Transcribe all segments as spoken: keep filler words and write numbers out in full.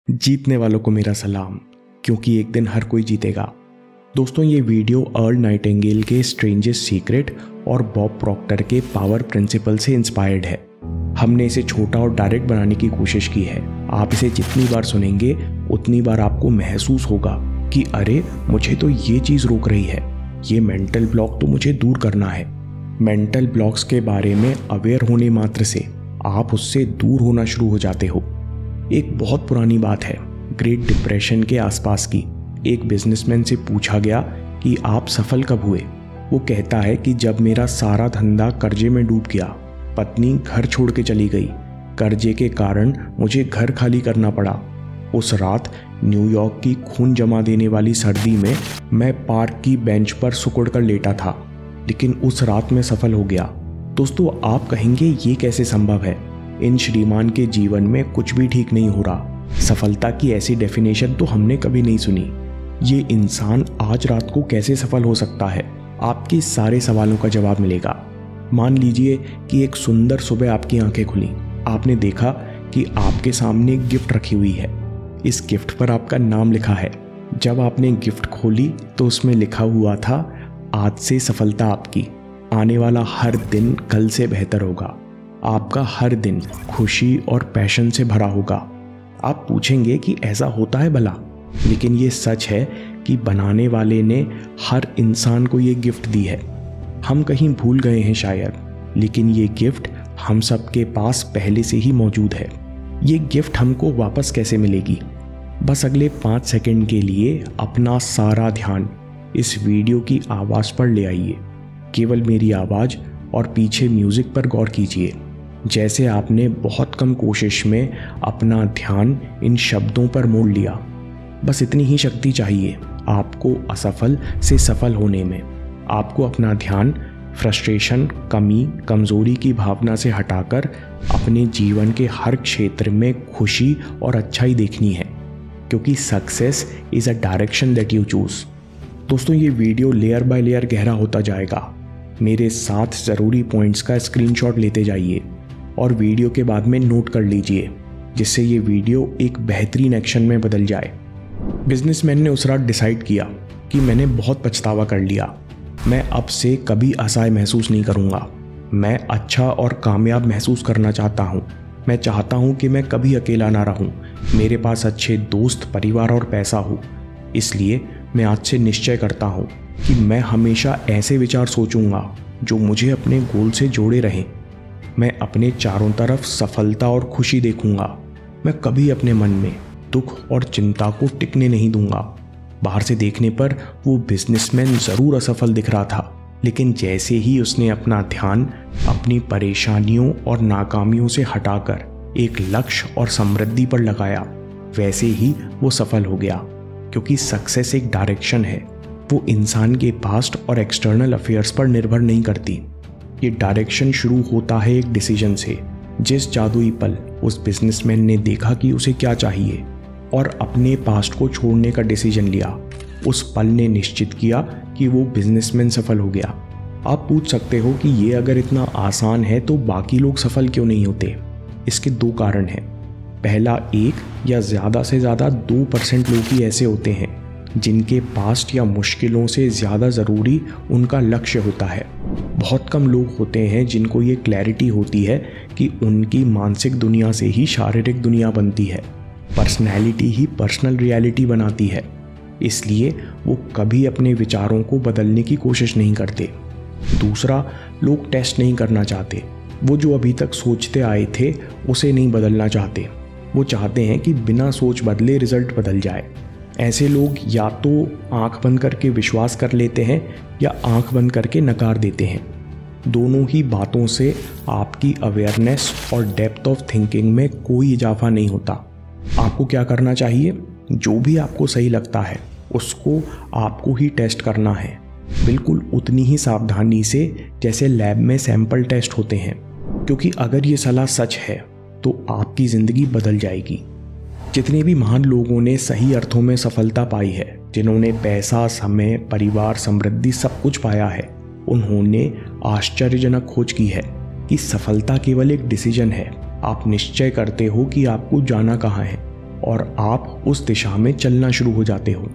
जीतने वालों को मेरा सलाम, क्योंकि एक दिन हर कोई जीतेगा। दोस्तों, ये वीडियो अर्ल नाइटिंगेल के स्ट्रेंजेस्ट सीक्रेट और बॉब प्रॉक्टर के पावर प्रिंसिपल से इंस्पायर्ड है। हमने इसे छोटा और डायरेक्ट बनाने की कोशिश की है। आप इसे जितनी बार सुनेंगे उतनी बार आपको महसूस होगा कि अरे मुझे तो ये चीज़ रोक रही है, ये मेंटल ब्लॉक तो मुझे दूर करना है। मेंटल ब्लॉक्स के बारे में अवेयर होने मात्र से आप उससे दूर होना शुरू हो जाते हो। एक बहुत पुरानी बात है, ग्रेट डिप्रेशन के आसपास की। एक बिजनेसमैन से पूछा गया कि आप सफल कब हुए। वो कहता है कि जब मेरा सारा धंधा कर्जे में डूब गया, पत्नी घर छोड़ के चली गई, कर्जे के कारण मुझे घर खाली करना पड़ा। उस रात न्यूयॉर्क की खून जमा देने वाली सर्दी में मैं पार्क की बेंच पर सुकुड़ कर लेटा था, लेकिन उस रात में सफल हो गया। दोस्तों, आप कहेंगे ये कैसे संभव है? इन श्रीमान के जीवन में कुछ भी ठीक नहीं हो रहा। सफलता की ऐसी डेफिनेशन तो हमने कभी नहीं सुनी। ये इंसान आज रात को कैसे सफल हो सकता है? आपके सारे सवालों का जवाब मिलेगा। मान लीजिए कि एक सुंदर सुबह आपकी आंखें खुली। आपने देखा कि आपके सामने एक गिफ्ट रखी हुई है। इस गिफ्ट पर आपका नाम लिखा है। जब आपने गिफ्ट खोली तो उसमें लिखा हुआ था, आज से सफलता आपकी, आने वाला हर दिन कल से बेहतर होगा, आपका हर दिन खुशी और पैशन से भरा होगा। आप पूछेंगे कि ऐसा होता है भला? लेकिन ये सच है कि बनाने वाले ने हर इंसान को ये गिफ्ट दी है। हम कहीं भूल गए हैं शायद, लेकिन ये गिफ्ट हम सबके पास पहले से ही मौजूद है। ये गिफ्ट हमको वापस कैसे मिलेगी? बस अगले पाँच सेकंड के लिए अपना सारा ध्यान इस वीडियो की आवाज़ पर ले आइए। केवल मेरी आवाज़ और पीछे म्यूज़िक पर गौर कीजिए, जैसे आपने बहुत कम कोशिश में अपना ध्यान इन शब्दों पर मोड़ लिया। बस इतनी ही शक्ति चाहिए आपको असफल से सफल होने में। आपको अपना ध्यान फ्रस्ट्रेशन, कमी, कमज़ोरी की भावना से हटाकर अपने जीवन के हर क्षेत्र में खुशी और अच्छाई देखनी है, क्योंकि success is a direction that you choose. दोस्तों, ये वीडियो लेयर बाय लेयर गहरा होता जाएगा। मेरे साथ ज़रूरी पॉइंट्स का स्क्रीनशॉट लेते जाइए और वीडियो के बाद में नोट कर लीजिए, जिससे ये वीडियो एक बेहतरीन एक्शन में बदल जाए। बिजनेसमैन ने उस रात डिसाइड किया कि मैंने बहुत पछतावा कर लिया। मैं अब से कभी असहाय महसूस नहीं करूँगा। मैं अच्छा और कामयाब महसूस करना चाहता हूँ। मैं चाहता हूँ कि मैं कभी अकेला ना रहूँ। मेरे पास अच्छे दोस्त, परिवार और पैसा हो। इसलिए मैं आज से निश्चय करता हूँ कि मैं हमेशा ऐसे विचार सोचूंगा जो मुझे अपने गोल से जोड़े रहें। मैं अपने चारों तरफ सफलता और खुशी देखूंगा। मैं कभी अपने मन में दुख और चिंता को टिकने नहीं दूंगा। बाहर से देखने पर वो बिजनेसमैन ज़रूर असफल दिख रहा था, लेकिन जैसे ही उसने अपना ध्यान अपनी परेशानियों और नाकामियों से हटाकर एक लक्ष्य और समृद्धि पर लगाया, वैसे ही वो सफल हो गया। क्योंकि सक्सेस एक डायरेक्शन है, वो इंसान के पास्ट और एक्सटर्नल अफेयर्स पर निर्भर नहीं करती। ये डायरेक्शन शुरू होता है एक डिसीजन से। जिस जादुई पल उस बिजनेसमैन ने देखा कि उसे क्या चाहिए और अपने पास्ट को छोड़ने का डिसीजन लिया, उस पल ने निश्चित किया कि वो बिजनेसमैन सफल हो गया। आप पूछ सकते हो कि ये अगर इतना आसान है तो बाकी लोग सफल क्यों नहीं होते? इसके दो कारण हैं। पहला, एक या ज़्यादा से ज़्यादा दो परसेंट लोग ही ऐसे होते हैं जिनके पास्ट या मुश्किलों से ज़्यादा ज़रूरी उनका लक्ष्य होता है। बहुत कम लोग होते हैं जिनको ये क्लैरिटी होती है कि उनकी मानसिक दुनिया से ही शारीरिक दुनिया बनती है, पर्सनैलिटी ही पर्सनल रियलिटी बनाती है। इसलिए वो कभी अपने विचारों को बदलने की कोशिश नहीं करते। दूसरा, लोग टेस्ट नहीं करना चाहते। वो जो अभी तक सोचते आए थे उसे नहीं बदलना चाहते। वो चाहते हैं कि बिना सोच बदले रिजल्ट बदल जाए। ऐसे लोग या तो आंख बंद करके विश्वास कर लेते हैं या आंख बंद करके नकार देते हैं। दोनों ही बातों से आपकी अवेयरनेस और डेप्थ ऑफ थिंकिंग में कोई इजाफा नहीं होता। आपको क्या करना चाहिए? जो भी आपको सही लगता है उसको आपको ही टेस्ट करना है, बिल्कुल उतनी ही सावधानी से जैसे लैब में सैंपल टेस्ट होते हैं। क्योंकि अगर ये सलाह सच है तो आपकी ज़िंदगी बदल जाएगी। जितने भी महान लोगों ने सही अर्थों में सफलता पाई है, जिन्होंने पैसा, समय, परिवार, समृद्धि सब कुछ पाया है, उन्होंने आश्चर्यजनक खोज की है कि सफलता केवल एक डिसीजन है। आप निश्चय करते हो कि आपको जाना कहाँ है। और आप उस दिशा में चलना शुरू हो जाते हो।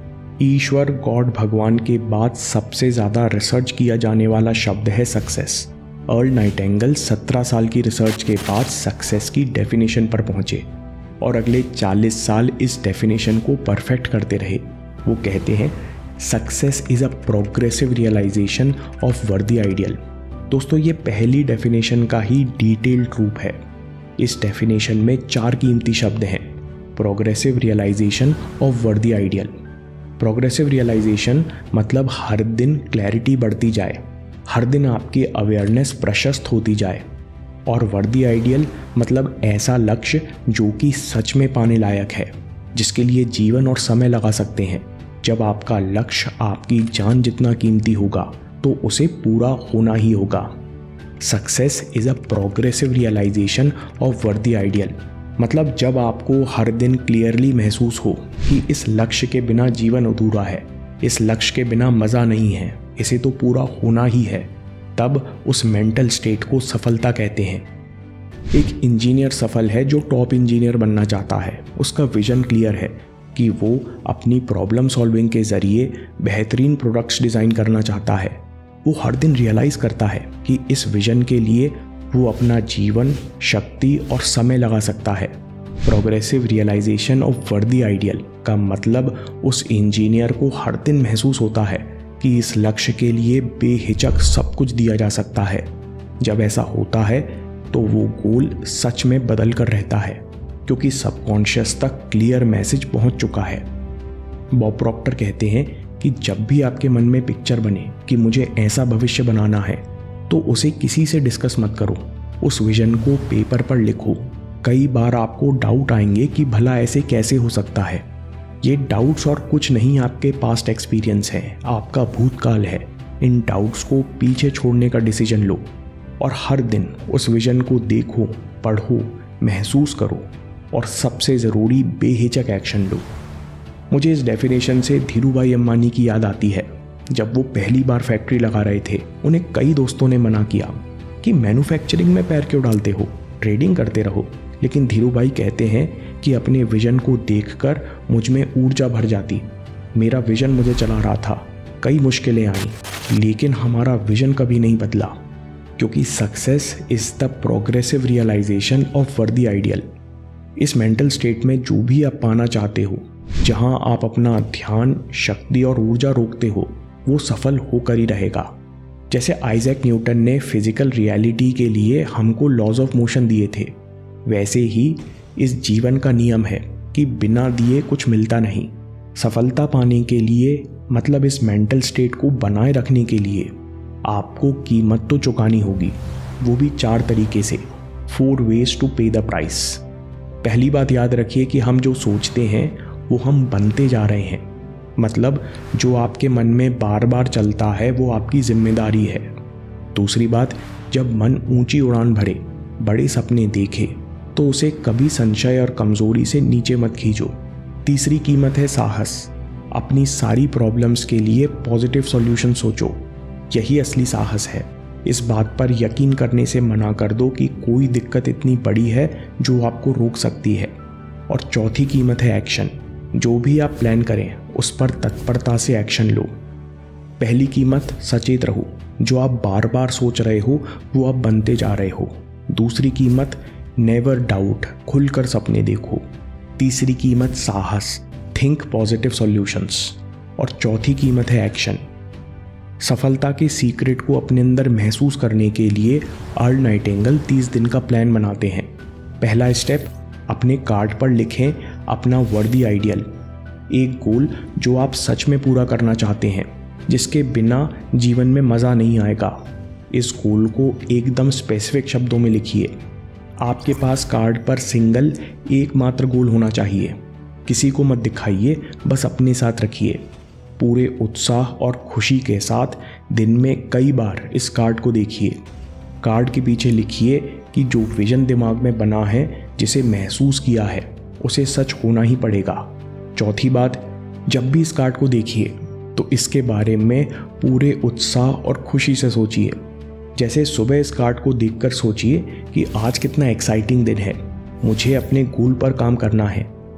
ईश्वर गॉड भगवान के बाद सबसे ज़्यादा रिसर्च किया जाने वाला शब्द है सक्सेस। अर्ल नाइटिंगेल सत्रह साल की रिसर्च के बाद सक्सेस की डेफिनेशन पर पहुंचे और अगले चालीस साल इस डेफिनेशन को परफेक्ट करते रहे। वो कहते हैं success is a progressive realization of worthy ideal. दोस्तों, ये पहली डेफिनेशन का ही डिटेल्ड रूप है। इस डेफिनेशन में चार कीमती शब्द हैं। Progressive realization of worthy ideal. Progressive realization मतलब हर दिन क्लैरिटी बढ़ती जाए, हर दिन आपकी अवेयरनेस प्रशस्त होती जाए। और वर्दी आइडियल मतलब ऐसा लक्ष्य जो कि सच में पाने लायक है, जिसके लिए जीवन और समय लगा सकते हैं। जब आपका लक्ष्य आपकी जान जितना कीमती होगा तो उसे पूरा होना ही होगा। Success is a progressive realization of worthy ideal मतलब जब आपको हर दिन क्लियरली महसूस हो कि इस लक्ष्य के बिना जीवन अधूरा है, इस लक्ष्य के बिना मज़ा नहीं है, इसे तो पूरा होना ही है, तब उस मेंटल स्टेट को सफलता कहते हैं। एक इंजीनियर सफल है जो टॉप इंजीनियर बनना चाहता है। उसका विजन क्लियर है कि वो अपनी प्रॉब्लम सॉल्विंग के ज़रिए बेहतरीन प्रोडक्ट्स डिज़ाइन करना चाहता है। वो हर दिन रियलाइज़ करता है कि इस विजन के लिए वो अपना जीवन, शक्ति और समय लगा सकता है। Progressive realization of worthy ideal का मतलब उस इंजीनियर को हर दिन महसूस होता है कि इस लक्ष्य के लिए बेहिचक सब कुछ दिया जा सकता है। जब ऐसा होता है तो वो गोल सच में बदल कर रहता है, क्योंकि सबकॉन्शियस तक क्लियर मैसेज पहुंच चुका है। बॉब प्रॉक्टर कहते हैं कि जब भी आपके मन में पिक्चर बने कि मुझे ऐसा भविष्य बनाना है, तो उसे किसी से डिस्कस मत करो, उस विजन को पेपर पर लिखो। कई बार आपको डाउट आएंगे कि भला ऐसे कैसे हो सकता है। ये डाउट्स और कुछ नहीं आपके पास्ट एक्सपीरियंस है, आपका भूतकाल है। इन डाउट्स को पीछे छोड़ने का डिसीजन लो और हर दिन उस विजन को देखो, पढ़ो, महसूस करो और सबसे ज़रूरी बेहिचक एक्शन लो। मुझे इस डेफिनेशन से धीरूभाई अंबानी की याद आती है। जब वो पहली बार फैक्ट्री लगा रहे थे, उन्हें कई दोस्तों ने मना किया कि मैन्युफैक्चरिंग में पैर क्यों डालते हो, ट्रेडिंग करते रहो। लेकिन धीरूभाई कहते हैं कि अपने विजन को देखकर मुझ में ऊर्जा भर जाती। मेरा विजन मुझे चला रहा था, कई मुश्किलें आईं, लेकिन हमारा विजन कभी नहीं बदला, क्योंकि success is the progressive realization of worthy ideal. इस मेंटल स्टेट में जो भी आप पाना चाहते हो, जहां आप अपना ध्यान, शक्ति और ऊर्जा रोकते हो, वो सफल होकर ही रहेगा। जैसे आइजैक न्यूटन ने फिजिकल रियलिटी के लिए हमको लॉज ऑफ मोशन दिए थे, वैसे ही इस जीवन का नियम है कि बिना दिए कुछ मिलता नहीं। सफलता पाने के लिए मतलब इस मेंटल स्टेट को बनाए रखने के लिए आपको कीमत तो चुकानी होगी, वो भी चार तरीके से। Four ways to pay the price. पहली बात याद रखिए कि हम जो सोचते हैं वो हम बनते जा रहे हैं। मतलब जो आपके मन में बार बार चलता है वो आपकी जिम्मेदारी है। दूसरी बात, जब मन ऊंची उड़ान भरे, बड़े सपने देखे, तो उसे कभी संशय और कमजोरी से नीचे मत खींचो। तीसरी कीमत है साहस। अपनी सारी प्रॉब्लम्स के लिए पॉजिटिव सॉल्यूशन सोचो, यही असली साहस है। इस बात पर यकीन करने से मना कर दो कि कोई दिक्कत इतनी बड़ी है जो आपको रोक सकती है। और चौथी कीमत है एक्शन। जो भी आप प्लान करें उस पर तत्परता से एक्शन लो। पहली कीमत, सचेत रहो, जो आप बार बार सोच रहे हो वो आप बनते जा रहे हो। दूसरी कीमत, नेवर डाउट, खुलकर सपने देखो। तीसरी कीमत, साहस, थिंक पॉजिटिव सॉल्यूशंस। और चौथी कीमत है एक्शन। सफलता के सीक्रेट को अपने अंदर महसूस करने के लिए अर्ल नाइटिंगेल तीस दिन का प्लान बनाते हैं। पहला स्टेप, अपने कार्ड पर लिखें अपना वर्दी आइडियल, एक गोल जो आप सच में पूरा करना चाहते हैं, जिसके बिना जीवन में मज़ा नहीं आएगा। इस गोल को एकदम स्पेसिफिक शब्दों में लिखिए। आपके पास कार्ड पर सिंगल एकमात्र गोल होना चाहिए। किसी को मत दिखाइए, बस अपने साथ रखिए। पूरे उत्साह और खुशी के साथ दिन में कई बार इस कार्ड को देखिए। कार्ड के पीछे लिखिए कि जो विजन दिमाग में बना है, जिसे महसूस किया है, उसे सच होना ही पड़ेगा। चौथी बात, जब भी इस कार्ड को देखिए तो इसके बारे में पूरे उत्साह और खुशी से सोचिए। जैसे सुबह इस कार्ड को देखकर सोचिए कि आज कितना एक्साइटिंग दिन है, मुझे अपने गोल पर काम करना है।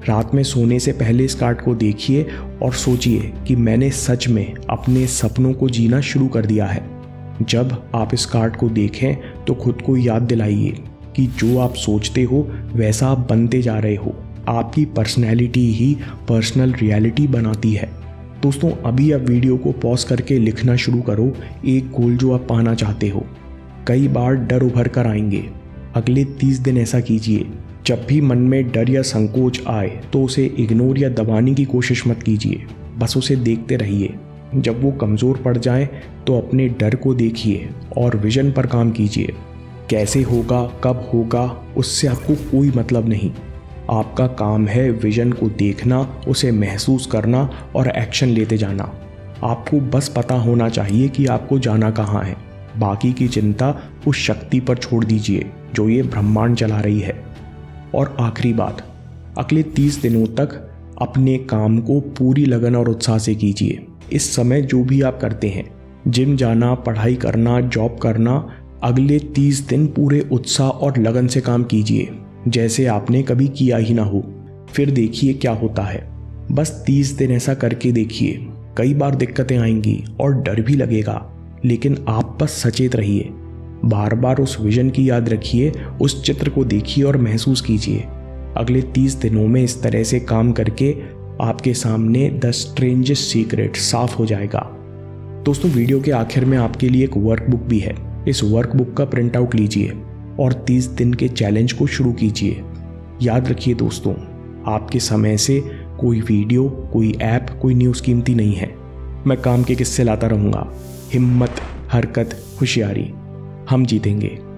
रात में सोने से पहले इस कार्ड को देखिए और सोचिए कि मैंने सच में अपने सपनों को जीना शुरू कर दिया है। जब आप इस कार्ड को देखें तो खुद को याद दिलाइए कि जो आप सोचते हो वैसा आप बनते जा रहे हो। आपकी पर्सनैलिटी ही पर्सनल रियलिटी बनाती है। दोस्तों, अभी आप वीडियो को पॉज करके लिखना शुरू करो एक गोल जो आप पाना चाहते हो। कई बार डर उभर कर आएंगे। अगले तीस दिन ऐसा कीजिए। जब भी मन में डर या संकोच आए तो उसे इग्नोर या दबाने की कोशिश मत कीजिए, बस उसे देखते रहिए। जब वो कमज़ोर पड़ जाए तो अपने डर को देखिए और विजन पर काम कीजिए। कैसे होगा, कब होगा, उससे आपको कोई मतलब नहीं। आपका काम है विजन को देखना, उसे महसूस करना और एक्शन लेते जाना। आपको बस पता होना चाहिए कि आपको जाना कहाँ है। बाकी की चिंता उस शक्ति पर छोड़ दीजिए जो ये ब्रह्मांड चला रही है। और आखिरी बात, अगले तीस दिनों तक अपने काम को पूरी लगन और उत्साह से कीजिए। इस समय जो भी आप करते हैं, जिम जाना, पढ़ाई करना, जॉब करना, अगले तीस दिन पूरे उत्साह और लगन से काम कीजिए जैसे आपने कभी किया ही ना हो। फिर देखिए क्या होता है। बस तीस दिन ऐसा करके देखिए। कई बार दिक्कतें आएंगी और डर भी लगेगा, लेकिन आप बस सचेत रहिए। बार बार उस विजन की याद रखिए, उस चित्र को देखिए और महसूस कीजिए। अगले तीस दिनों में इस तरह से काम करके आपके सामने द स्ट्रेंजेस्ट सीक्रेट साफ हो जाएगा। दोस्तों, वीडियो के आखिर में आपके लिए एक वर्कबुक भी है। इस वर्कबुक का प्रिंट आउट लीजिए और तीस दिन के चैलेंज को शुरू कीजिए। याद रखिए दोस्तों, आपके समय से कोई वीडियो, कोई ऐप, कोई न्यूज़ कीमती नहीं है। मैं काम के किस्से लाता रहूँगा। हिम्मत, हरकत, होशियारी, हम जीतेंगे।